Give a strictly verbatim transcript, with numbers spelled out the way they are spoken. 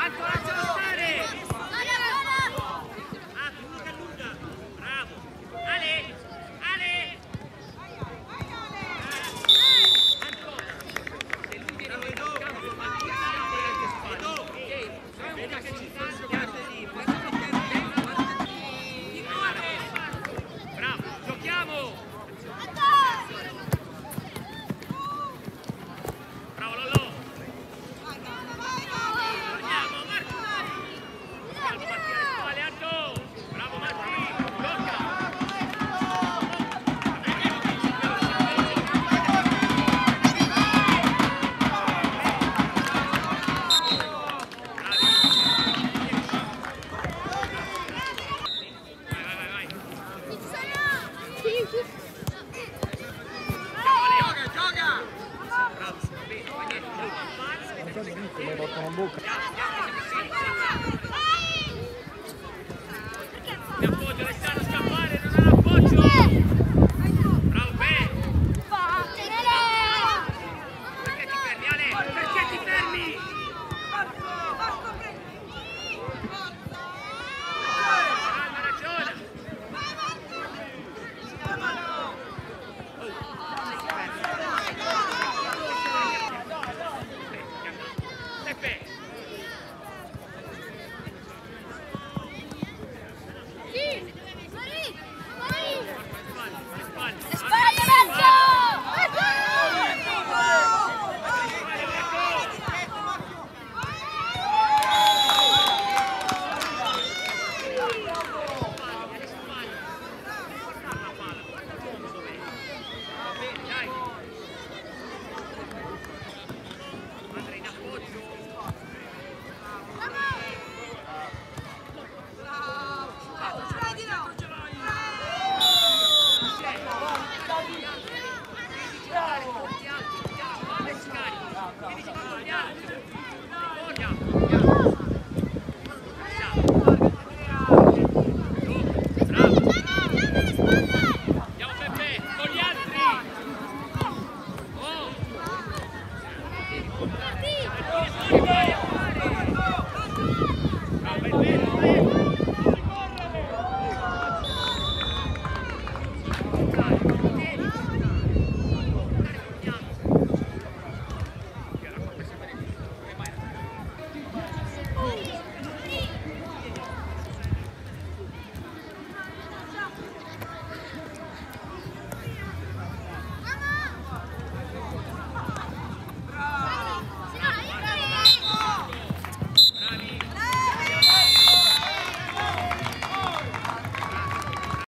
Tanto lascialo stare! Ah, lunga, lunga! Bravo! Ale! Ale! Tanto! Se lui viene in campo, ma chi sta alle spalle? Vedi che ci sta il lì! Bravo! Giochiamo! Bravo Lollo! Torniamo Marco! Bravo Marco alle spalle, Anto! Bravo Marco! Gioca! Mi portano in bocca. Ti appoggio, lascialo scappare, non ha l'appoggio! Bravo Ben! Perché ti fermi, Ale? Perché ti fermi? Calma, ragiona! Peppe! Yeah.